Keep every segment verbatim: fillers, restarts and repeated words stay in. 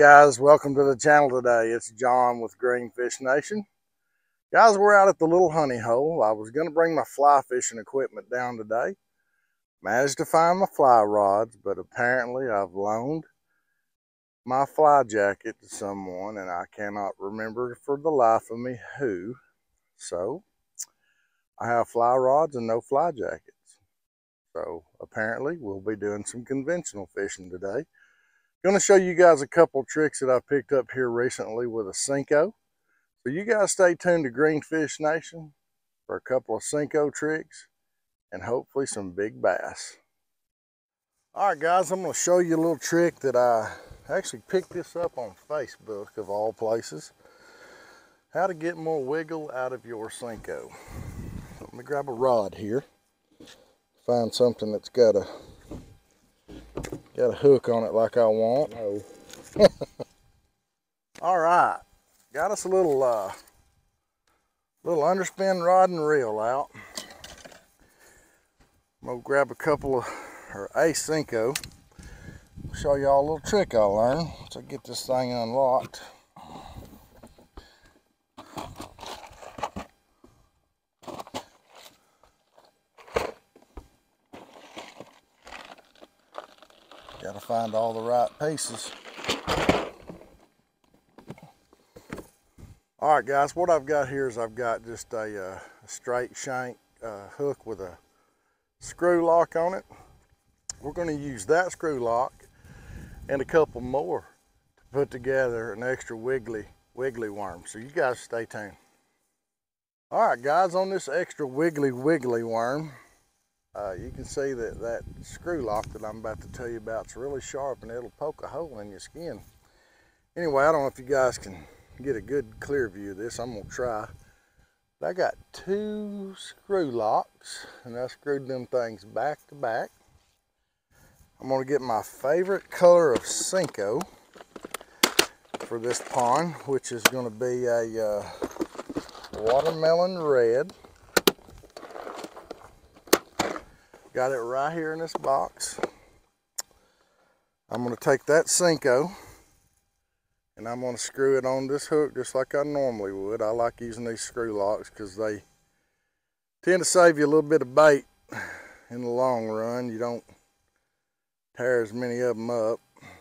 guys, welcome to the channel today. It's John with Greenfish Nation. Guys, we're out at the little honey hole. I was going to bring my fly fishing equipment down today. Managed to find my fly rods, but apparently I've loaned my fly jacket to someone and I cannot remember for the life of me who. So I have fly rods and no fly jackets. So apparently we'll be doing some conventional fishing today. Going to show you guys a couple tricks that I picked up here recently with a Senko. So you guys stay tuned to Greenfish Nation for a couple of Senko tricks and hopefully some big bass. All right guys, I'm going to show you a little trick that I actually picked this up on Facebook of all places. How to get more wiggle out of your Senko. Let me grab a rod here. Find something that's got a Got a hook on it like I want. Oh. All right, got us a little uh, little underspin rod and reel out. I'm gonna grab a couple of, or a Senko. Show y'all a little trick I learned once I get this thing unlocked. Got to find all the right pieces. All right guys, what I've got here is I've got just a, uh, a straight shank uh, hook with a screw lock on it. We're going to use that screw lock and a couple more to put together an extra wiggly wiggly worm. So you guys stay tuned. All right guys, on this extra wiggly wiggly worm, Uh, you can see that that screw lock that I'm about to tell you about is really sharp and it'll poke a hole in your skin. Anyway, I don't know if you guys can get a good clear view of this. I'm going to try. But I got two screw locks and I screwed them things back to back. I'm going to get my favorite color of Senko for this pond, which is going to be a uh, watermelon red. Got it right here in this box. I'm going to take that Senko and I'm going to screw it on this hook just like I normally would. I like using these screw locks because they tend to save you a little bit of bait in the long run. You don't tear as many of them up,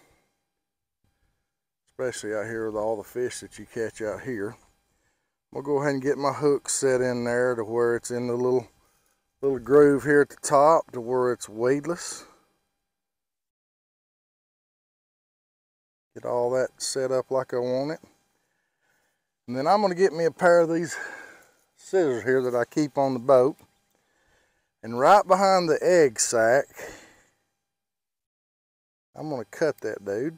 especially out here with all the fish that you catch out here. I'm going to go ahead and get my hook set in there to where it's in the little little groove here at the top to where it's weedless. Get all that set up like I want it. And then I'm going to get me a pair of these scissors here that I keep on the boat. And right behind the egg sac, I'm going to cut that dude.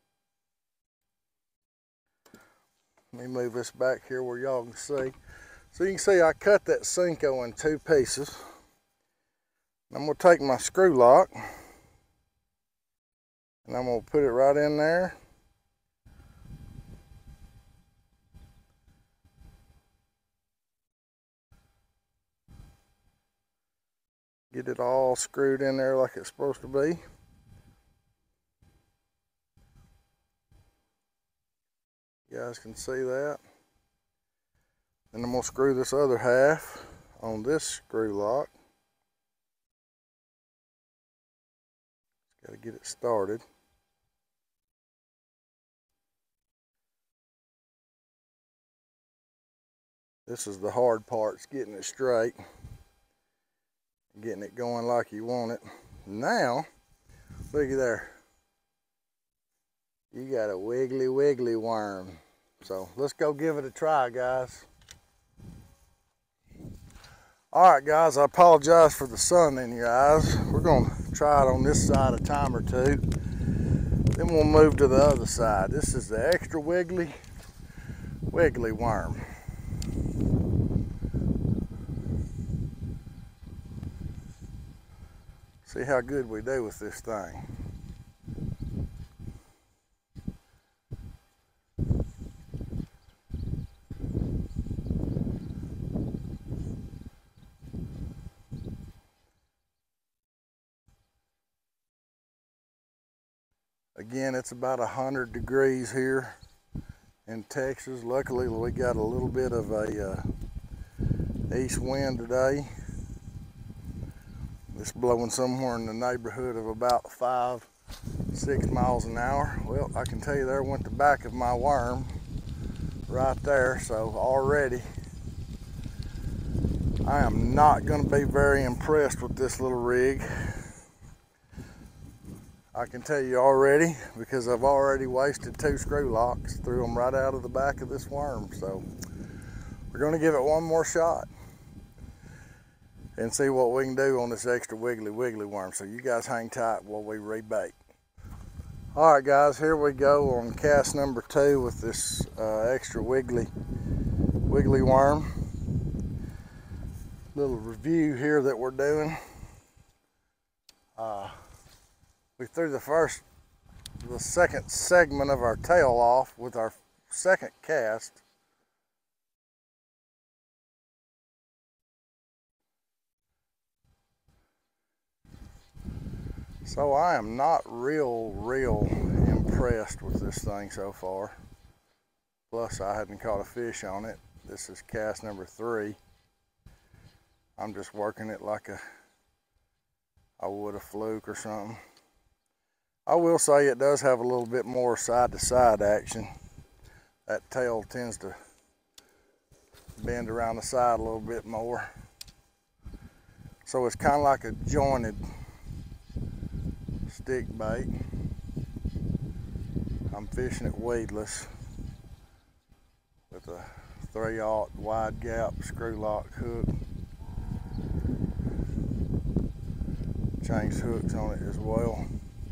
Let me move this back here where y'all can see. So you can see I cut that Senko in two pieces. I'm going to take my screw lock and I'm going to put it right in there. Get it all screwed in there like it's supposed to be. You guys can see that. Then I'm going to screw this other half on this screw lock. Got to get it started. This is the hard part, it's getting it straight. Getting it going like you want it. Now, looky there. You got a wiggly wiggly worm. So let's go give it a try, guys. Alright guys, I apologize for the sun in your eyes. We're going to try it on this side a time or two. Then we'll move to the other side. This is the extra wiggly, wiggly worm. See how good we do with this thing. Again, it's about a hundred degrees here in Texas. Luckily, we got a little bit of a uh, east wind today. It's blowing somewhere in the neighborhood of about five, six miles an hour. Well, I can tell you there went the back of my worm right there. So already, I am not going to be very impressed with this little rig. I can tell you already, because I've already wasted two screw locks, threw them right out of the back of this worm. So we're going to give it one more shot and see what we can do on this extra wiggly wiggly worm. So you guys hang tight while we rebait. All right, guys, here we go on cast number two with this uh, extra wiggly wiggly worm. Little review here that we're doing. Uh, we threw the first, the second segment of our tail off with our second cast. So I am not real, real impressed with this thing so far. Plus I hadn't caught a fish on it. This is cast number three. I'm just working it like a, I would a fluke or something. I will say it does have a little bit more side to side action. That tail tends to bend around the side a little bit more. So it's kind of like a jointed stick bait. I'm fishing it weedless with a three aught wide gap screw lock hook. Changed hooks on it as well.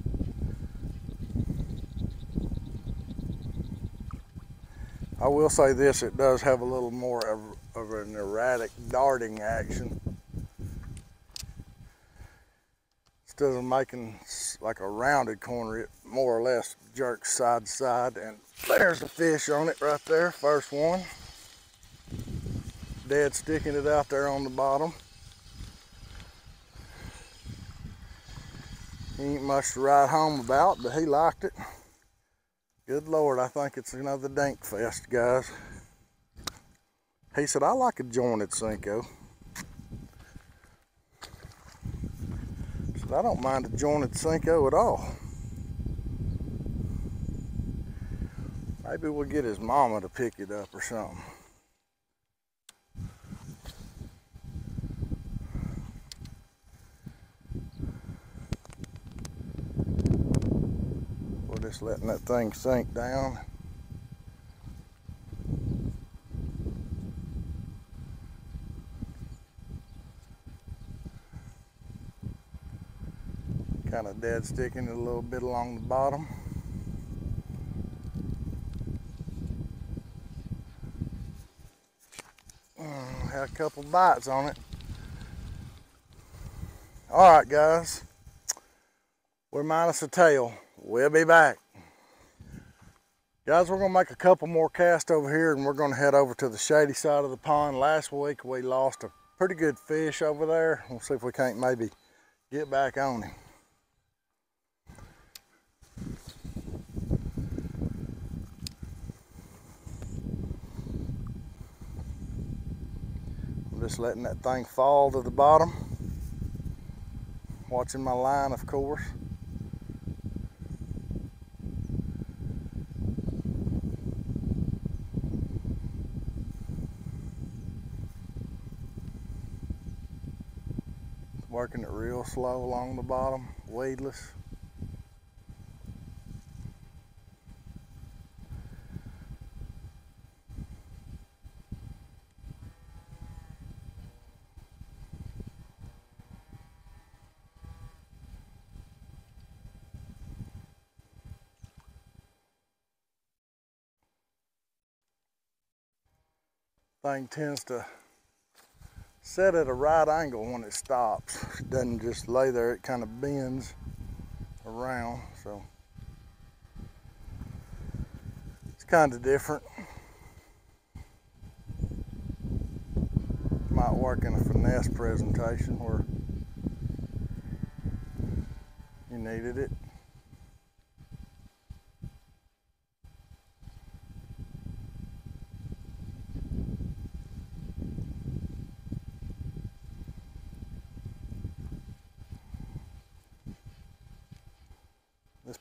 I will say this, it does have a little more of, of an erratic darting action. Instead of making like a rounded corner, it more or less jerks side to side. And there's the fish on it right there, first one. Dead sticking it out there on the bottom. He ain't much to write home about, but he liked it. Good Lord, I think it's another dink fest, guys. He said, I like a jointed Senko. I don't mind a jointed Senko at all. Maybe we'll get his mama to pick it up or something. We're just letting that thing sink down. Kind of dead sticking it a little bit along the bottom. Mm, had a couple bites on it. All right, guys, we're minus a tail. We'll be back. Guys, we're gonna make a couple more casts over here and we're gonna head over to the shady side of the pond. Last week we lost a pretty good fish over there. We'll see if we can't maybe get back on him. I'm just letting that thing fall to the bottom. Watching my line, of course. Working it real slow along the bottom, weedless. Thing tends to set at a right angle when it stops. It doesn't just lay there, it kind of bends around, so it's kind of different. Might work in a finesse presentation where you needed it.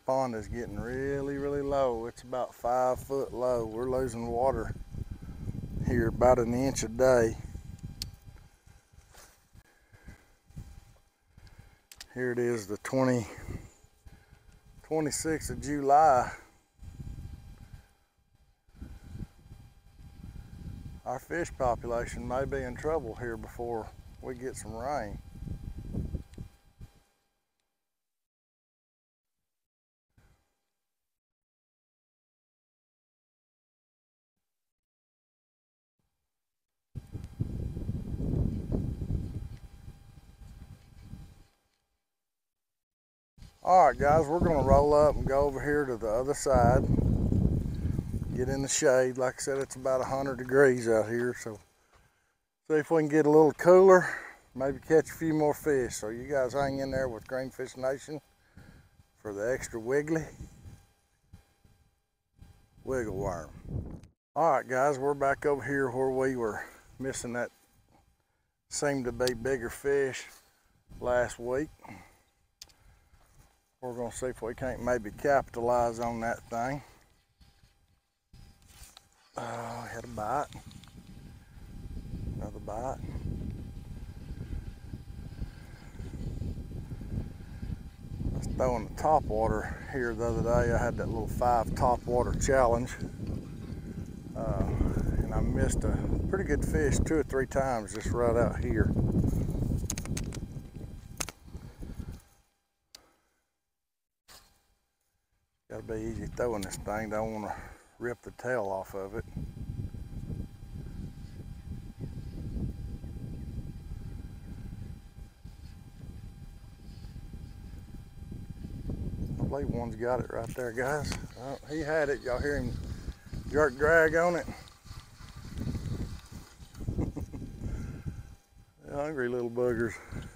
pond is getting really, really low. It's about five foot low. We're losing water here about an inch a day. Here it is, the twenty-sixth of July. Our fish population may be in trouble here before we get some rain. All right, guys, we're gonna roll up and go over here to the other side, get in the shade. Like I said, it's about one hundred degrees out here, so see if we can get a little cooler, maybe catch a few more fish. So you guys hang in there with Greenfish Nation for the extra wiggly wiggle worm. All right, guys, we're back over here where we were missing that seemed to be bigger fish last week. We're gonna see if we can't maybe capitalize on that thing. Oh, had a bite. Another bite. I was throwing the top water here the other day. I had that little five top water challenge. Uh, and I missed a pretty good fish two or three times just right out here. Gotta be easy throwing this thing. Don't want to rip the tail off of it. I believe one's got it right there, guys. Oh, he had it. Y'all hear him jerk drag on it? They're hungry little buggers.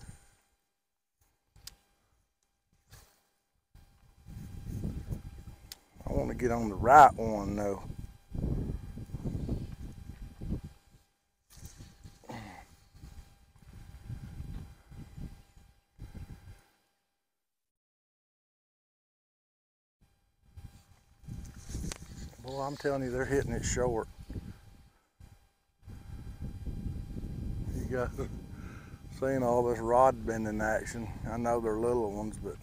I want to get on the right one though. Boy, I'm telling you, they're hitting it short. You guys seen all this rod bending action. I know they're little ones, but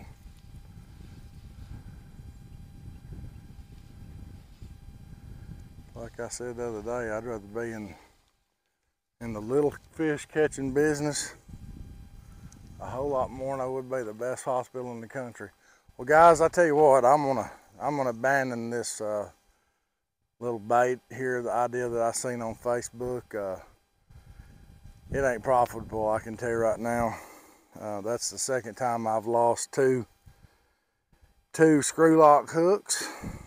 like I said the other day, I'd rather be in in the little fish catching business a whole lot more than I would be the best hospital in the country. Well, guys, I tell you what, I'm gonna I'm gonna abandon this uh, little bait here. The idea that I seen on Facebook, uh, it ain't profitable. I can tell you right now. Uh, that's the second time I've lost two two screw lock hooks.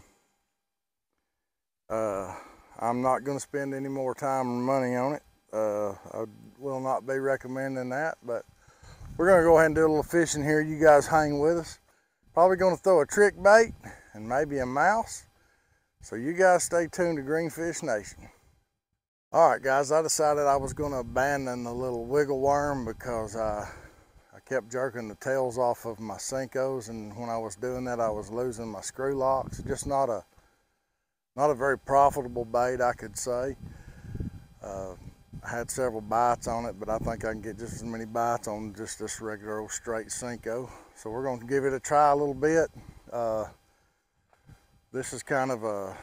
Uh, I'm not going to spend any more time and money on it. Uh, I will not be recommending that, but we're going to go ahead and do a little fishing here. You guys hang with us. Probably going to throw a trick bait and maybe a mouse. So you guys stay tuned to Greenfish Nation. All right, guys, I decided I was going to abandon the little wiggle worm because I, I kept jerking the tails off of my Senkos, and when I was doing that, I was losing my screw locks. Just not a Not a very profitable bait, I could say. Uh, I had several bites on it, but I think I can get just as many bites on just this regular old straight Senko. So we're going to give it a try a little bit. Uh, this is kind of a,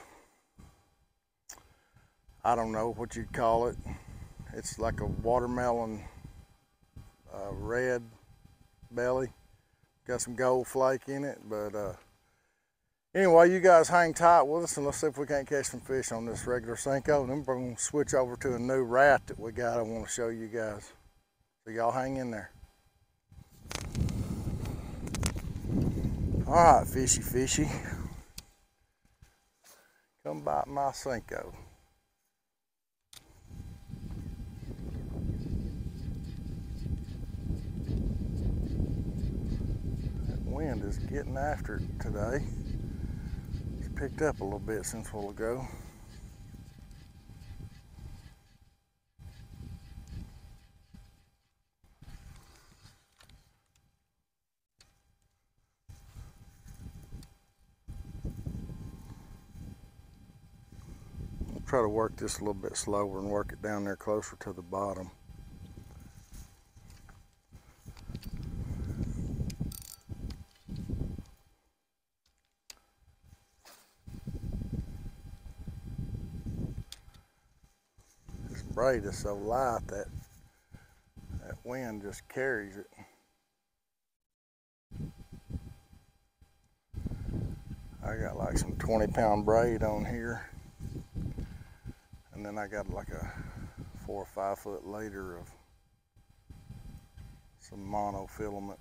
I don't know what you'd call it. It's like a watermelon uh, red belly. Got some gold flake in it, but uh, anyway, you guys hang tight with us and let's see if we can't catch some fish on this regular Senko. And then we're going to switch over to a new rat that we got I want to show you guys. So y'all hang in there. All right, fishy fishy. Come bite my Senko. That wind is getting after it today. Picked up a little bit since a while ago. try to work this a little bit slower and work it down there closer to the bottom. This braid is so light that that wind just carries it. I got like some twenty pound braid on here, and then I got like a four or five foot later of some monofilament.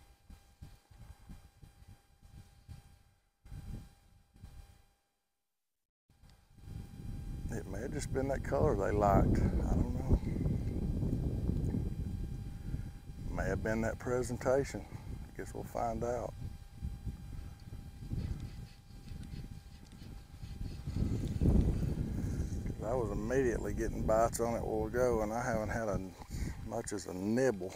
It may have just been that color they liked. I don't know. May have been that presentation. I guess we'll find out. I was immediately getting bites on it a while ago, and I haven't had as much as a nibble.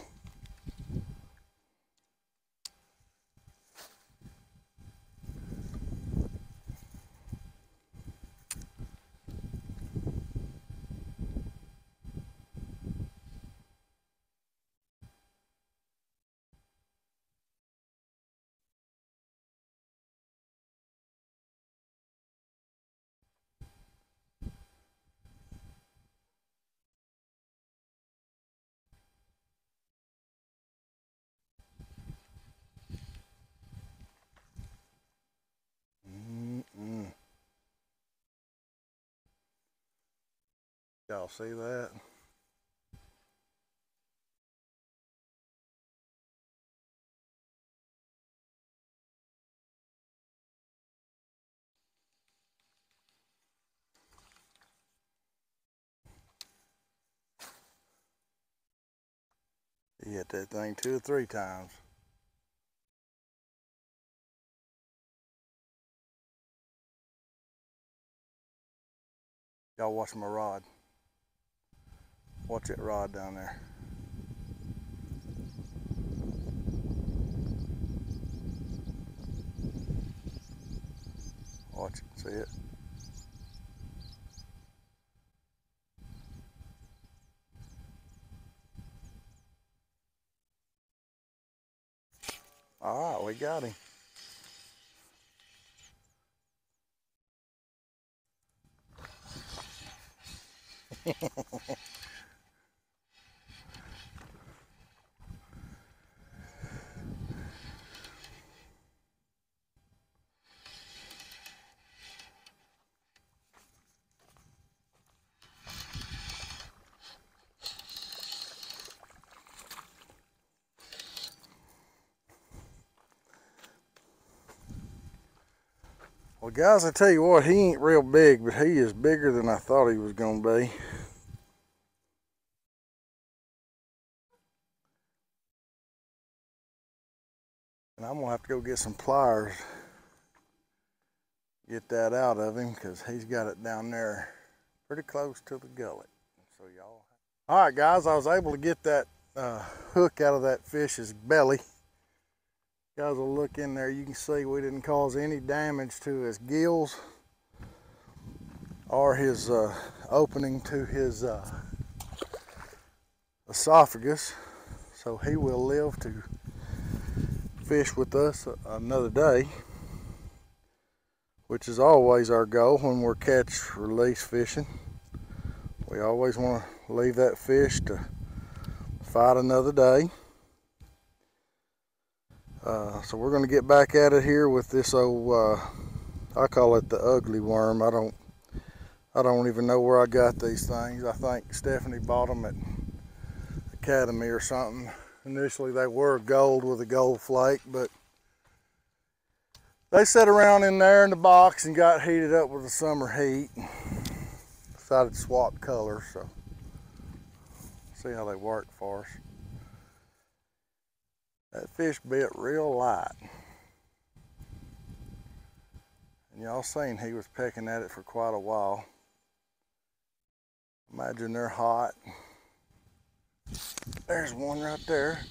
Mm-mm. Y'all see that? He hit that thing two or three times. Y'all watch my rod. Watch that rod down there. Watch it, see it? All right, we got him. Well, guys, I tell you what, he ain't real big, but he is bigger than I thought he was gonna be. And I'm gonna have to go get some pliers, get that out of him, because he's got it down there pretty close to the gullet. So y'all. All right, guys, I was able to get that uh, hook out of that fish's belly. Guys will look in there, you can see we didn't cause any damage to his gills or his uh, opening to his uh, esophagus. So he will live to fish with us another day, which is always our goal when we're catch release fishing. We always want to leave that fish to fight another day. Uh, so we're going to get back at it here with this old, uh, I call it the ugly worm. I don't, I don't even know where I got these things. I think Stephanie bought them at Academy or something. Initially they were gold with a gold flake, but they sat around in there in the box and got heated up with the summer heat. Decided to swap colors, so see how they work for us. That fish bit real light. And y'all seen he was pecking at it for quite a while. Imagine they're hot. There's one right there.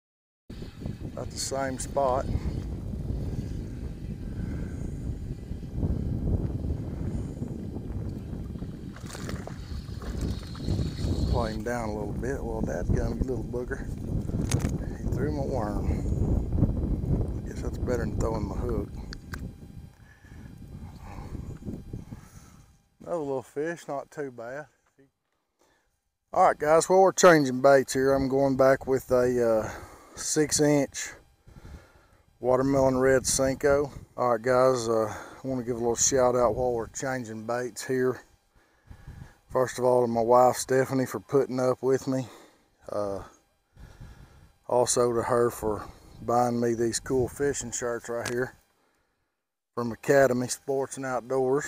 About the same spot. play him down a little bit. Well, dadgum, you little booger. He threw my worm. I guess that's better than throwing my hook. Another little fish, not too bad. Alright guys, well we're changing baits here. I'm going back with a uh, six inch watermelon red Senko. Alright guys, uh, I want to give a little shout out while we're changing baits here. First of all, to my wife Stephanie for putting up with me. Uh, also to her for buying me these cool fishing shirts right here from Academy Sports and Outdoors.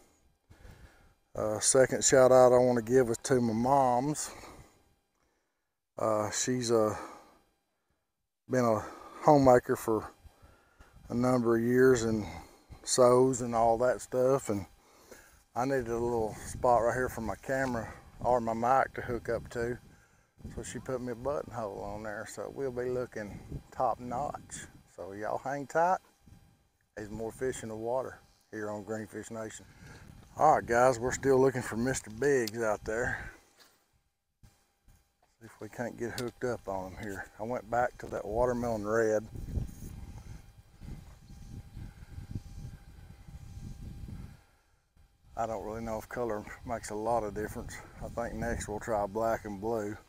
Uh, second shout out I want to give is to my mom's. Uh, she's uh, been a homemaker for a number of years and sews and all that stuff, and I needed a little spot right here for my camera or my mic to hook up to, so she put me a buttonhole on there, so we'll be looking top notch. So y'all hang tight. There's more fish in the water here on Greenfish Nation. Alright guys, we're still looking for Mister Biggs out there. See if we can't get hooked up on him here. I went back to that watermelon red. I don't really know if color makes a lot of difference. I think next we'll try black and blue.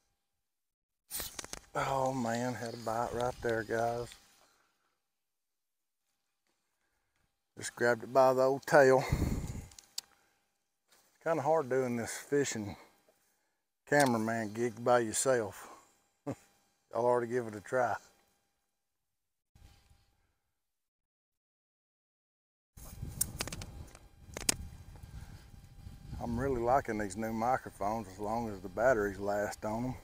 Oh man, had a bite right there guys. Just grabbed it by the old tail. Kind of hard doing this fishing cameraman gig by yourself. Y'all ought to give it a try. I'm really liking these new microphones as long as the batteries last on them.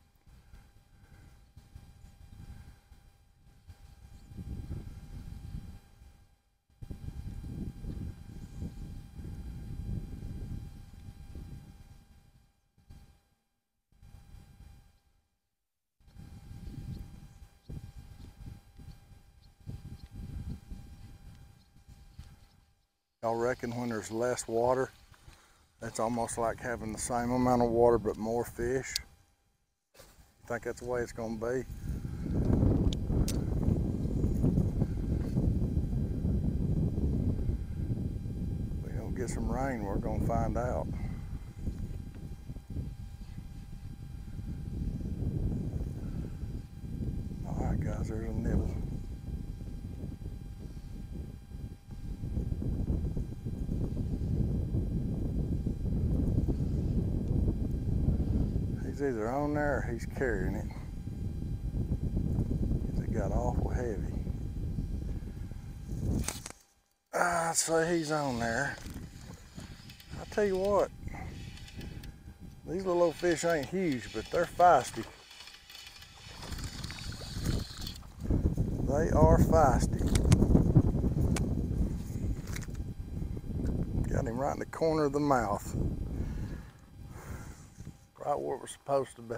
Y'all reckon when there's less water, that's almost like having the same amount of water but more fish? I think that's the way it's going to be. If we don't get some rain, we're going to find out. Alright guys, there's a nibble. He's either on there or he's carrying it. It got awful heavy. I'd say he's on there. I'll tell you what, these little old fish ain't huge, but they're feisty. They are feisty. Got him right in the corner of the mouth. Right where we're supposed to be.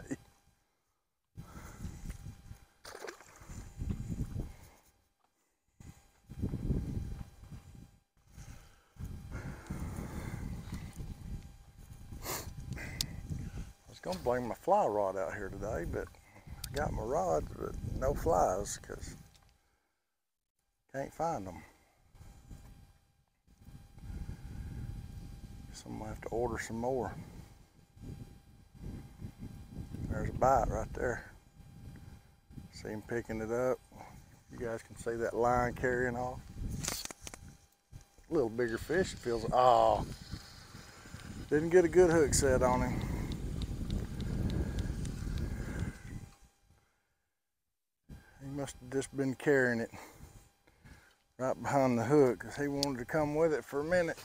I was gonna bring my fly rod out here today, but I got my rods, but no flies because can't find them. So I'm gonna have to order some more. There's a bite right there. See him picking it up. You guys can see that line carrying off. A little bigger fish, it feels. Oh, didn't get a good hook set on him. He must have just been carrying it right behind the hook because he wanted to come with it for a minute.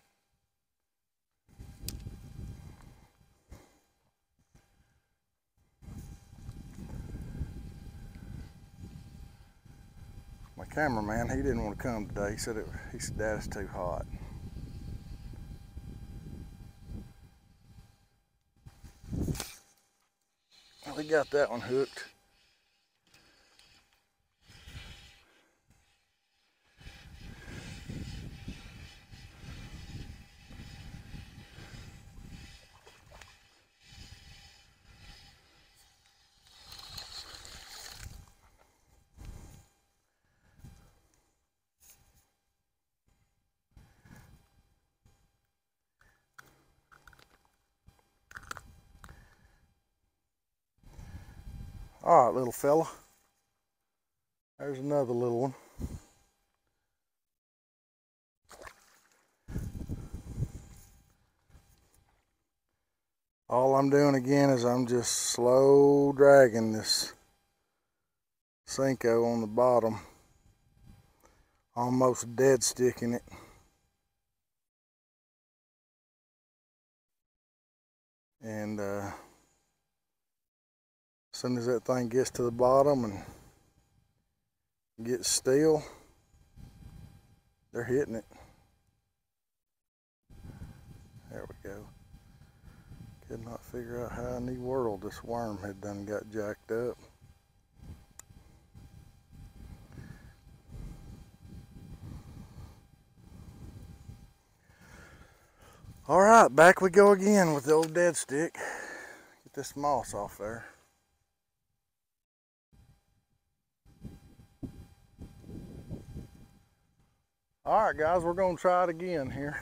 My cameraman, he didn't want to come today. He said it, he said that is too hot. We got that one hooked. All right, little fella. There's another little one. All I'm doing again is I'm just slow dragging this Senko on the bottom, almost dead sticking it. And uh, as soon as that thing gets to the bottom and gets still, they're hitting it. There we go. Could not figure out how in the world this worm had done got jacked up. All right, back we go again with the old dead stick. Get this moss off there. All right, guys, we're gonna try it again here.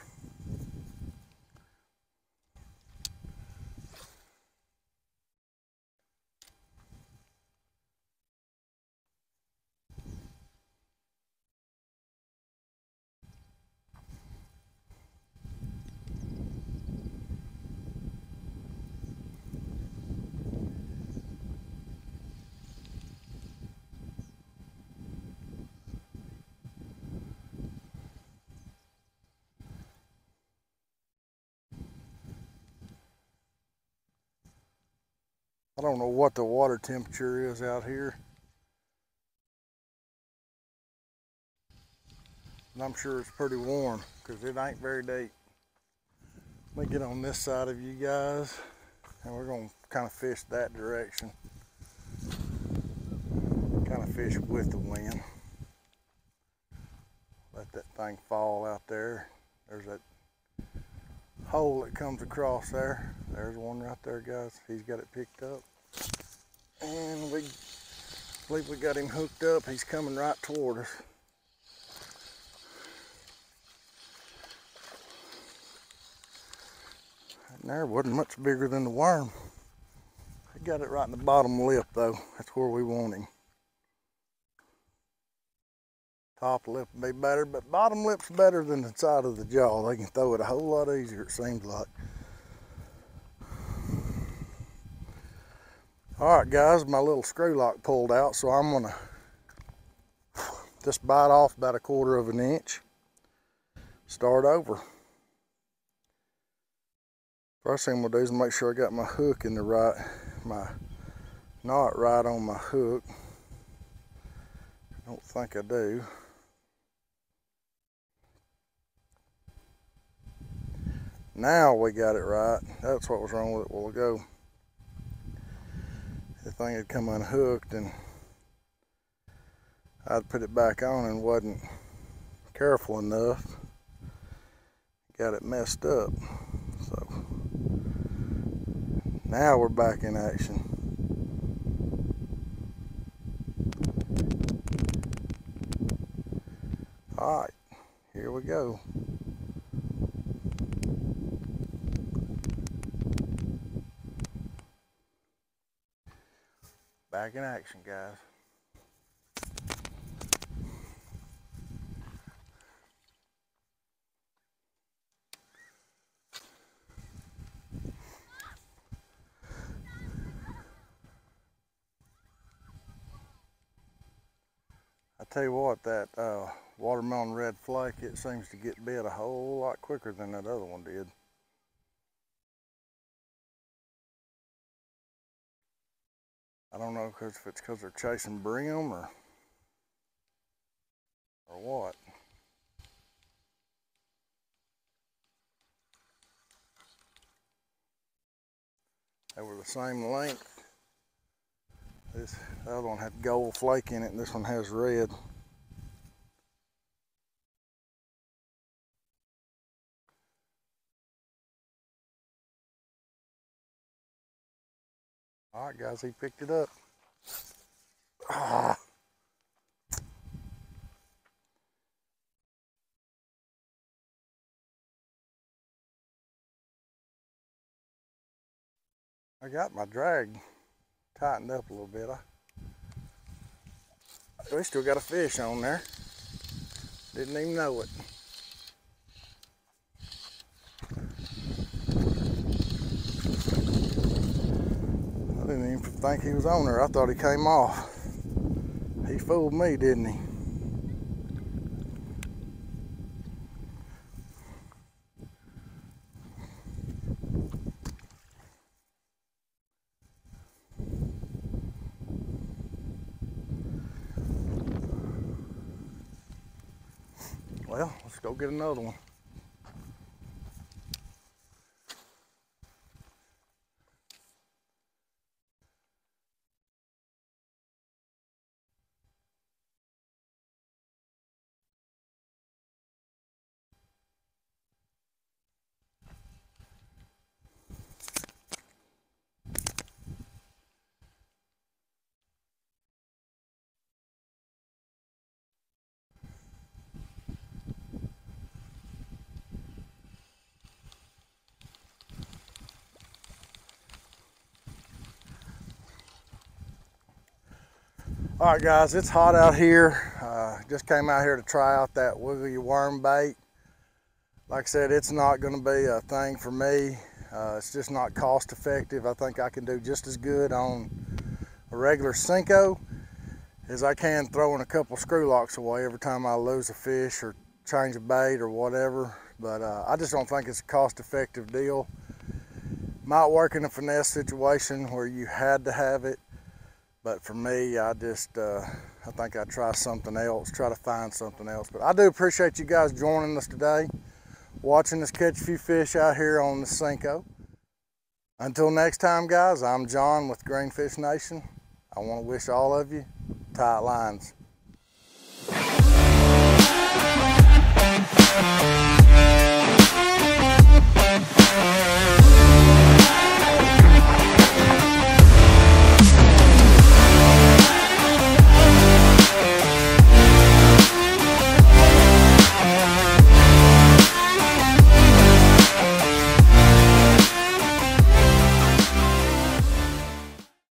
I don't know what the water temperature is out here, and I'm sure it's pretty warm because it ain't very deep. Let me get on this side of you guys, and we're gonna kind of fish that direction. Kind of fish with the wind. Let that thing fall out there. There's that hole that comes across there. There's one right there, guys. He's got it picked up. And we believe we got him hooked up. He's coming right toward us. And there wasn't much bigger than the worm. He got it right in the bottom lip though. That's where we want him. Top lip would be better, but bottom lip's better than the side of the jaw. They can throw it a whole lot easier, it seems like. All right, guys, my little screw lock pulled out, so I'm gonna just bite off about a quarter of an inch. Start over. First thing I'm gonna do is make sure I got my hook in the right, my knot right on my hook. I don't think I do. Now we got it right. That's what was wrong with it a while ago. The thing had come unhooked and I'd put it back on and wasn't careful enough. Got it messed up. So now we're back in action. All right, here we go. Back in action, guys. I tell you what, that uh, watermelon red flake, it seems to get bit a whole lot quicker than that other one did. I don't know if it's because they're chasing brim or or what. They were the same length. This the other one had gold flake in it, and this one has red. All right, guys, he picked it up. Ah. I got my drag tightened up a little bit. I We still got a fish on there. Didn't even know it. I didn't even think he was on there. I thought he came off. He fooled me, didn't he? Well, let's go get another one. All right, guys, it's hot out here. Uh, just came out here to try out that wiggly worm bait. Like I said, it's not going to be a thing for me. Uh, it's just not cost effective. I think I can do just as good on a regular Senko as I can throwing a couple screw locks away every time I lose a fish or change a bait or whatever. But uh, I just don't think it's a cost effective deal. Might work in a finesse situation where you had to have it. But for me, I just, uh, I think I'd try something else, try to find something else. But I do appreciate you guys joining us today, watching us catch a few fish out here on the Senko. Until next time, guys, I'm John with Greenfish Nation. I want to wish all of you tight lines.